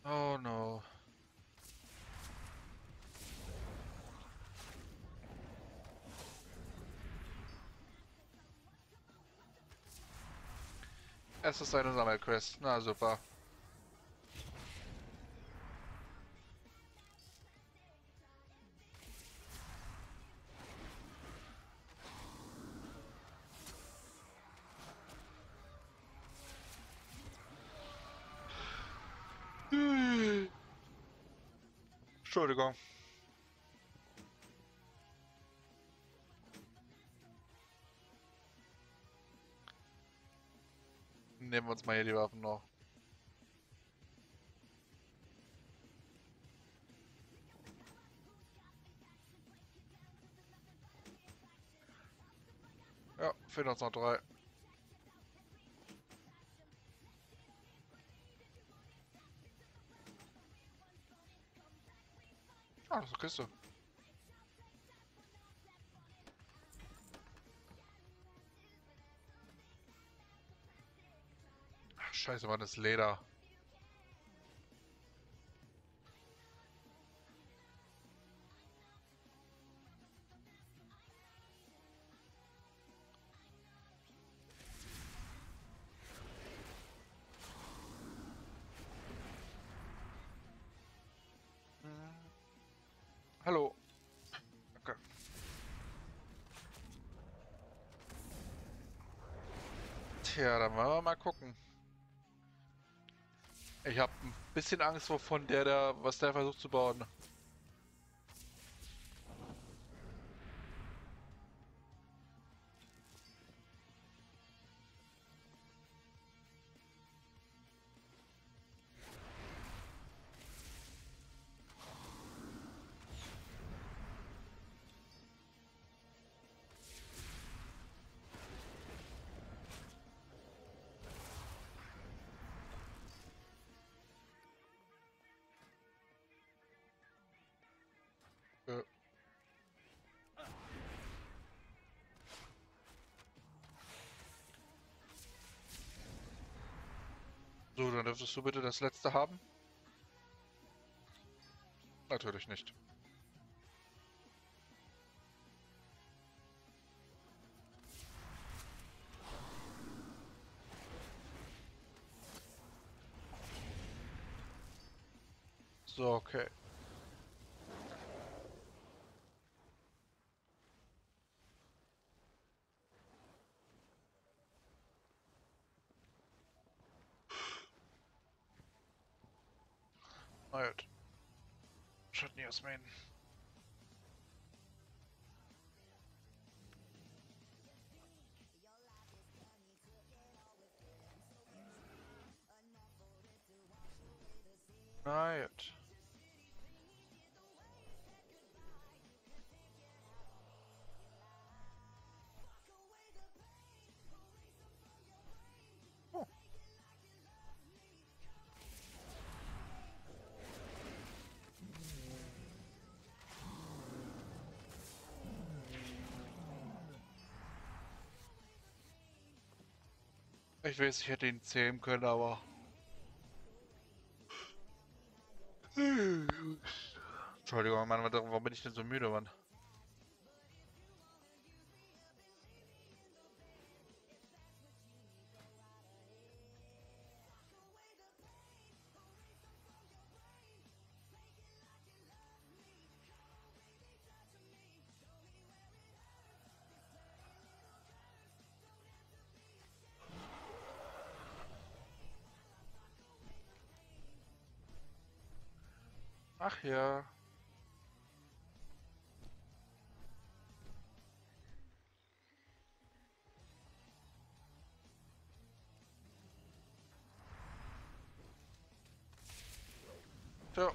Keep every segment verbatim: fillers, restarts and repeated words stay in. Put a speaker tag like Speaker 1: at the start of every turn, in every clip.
Speaker 1: Oh no. Es ist eine Sammelquest. Na super. Hm. Entschuldigung. Nehmen wir uns mal hier die Waffen noch. Ja, fehlen uns noch drei. Ah, das ist eine Kiste. Ach, scheiße, Mann, das ist Leder. Hm. Hallo. Okay. Tja, dann wollen wir mal gucken. Ich habe ein bisschen Angst, wovon der da, was der versucht zu bauen. Äh. So, dann dürftest du bitte das letzte haben? Natürlich nicht. So, okay. Na gut. Schatten Jasmin. Na gut. Oh. Ich weiß, ich hätte ihn zähmen können, aber... Entschuldigung, Mann, warum bin ich denn so müde, Mann? Ach ja. So.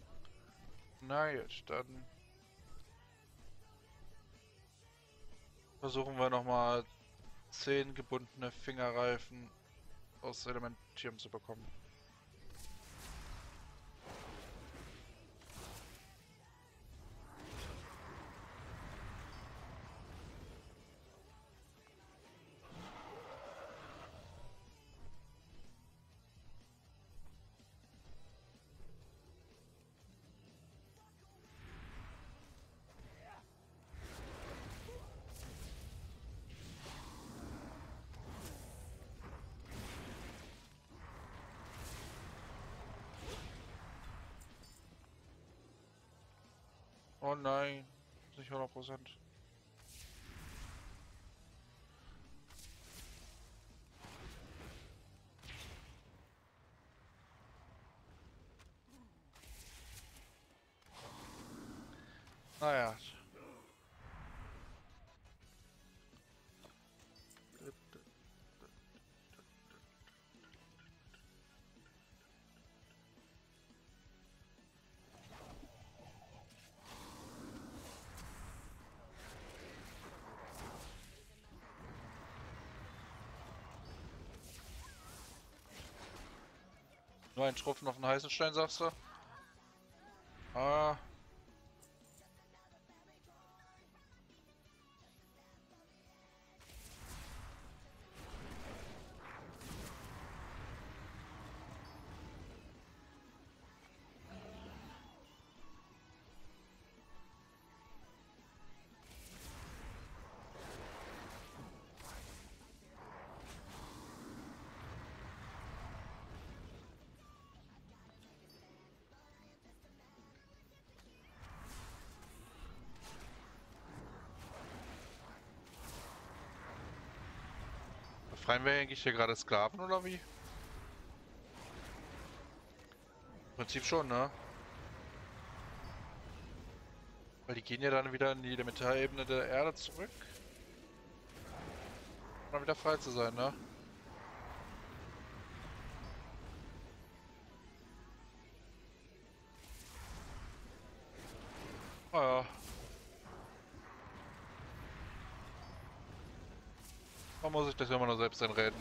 Speaker 1: Na gut, dann... Versuchen wir nochmal zehn gebundene Fingerreifen aus Elementium zu bekommen. Oh nein, nicht hundert Prozent. Naja. Nur ein Tropfen auf den heißen Stein, sagst du? Ah. Befreien wir eigentlich hier gerade Sklaven oder wie? Im Prinzip schon, ne? Weil die gehen ja dann wieder in die Elementalebene der Erde zurück. Um dann wieder frei zu sein, ne? Ah ja. Man muss sich das immer nur selbst einreden.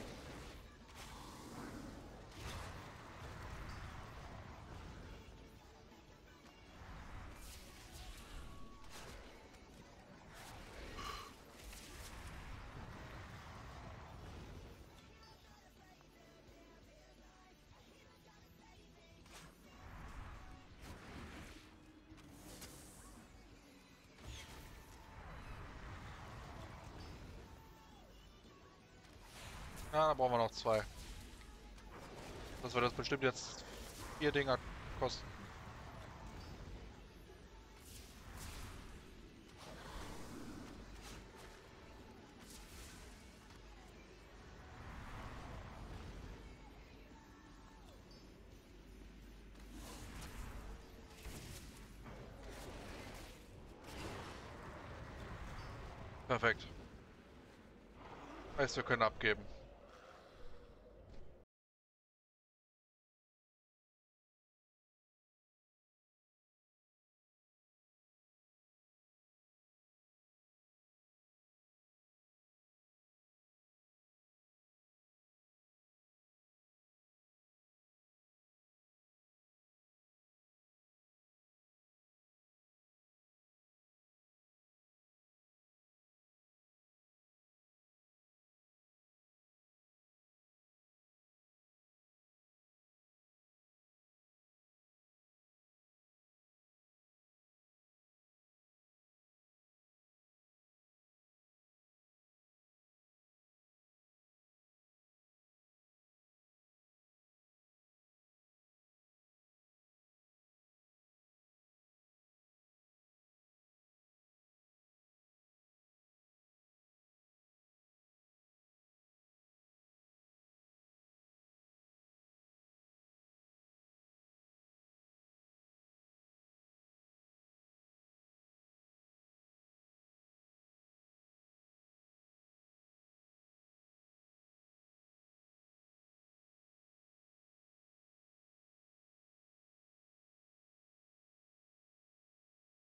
Speaker 1: Ja, da brauchen wir noch zwei. Das wird das bestimmt jetzt vier Dinger kosten. Perfekt. Heißt, wir können abgeben.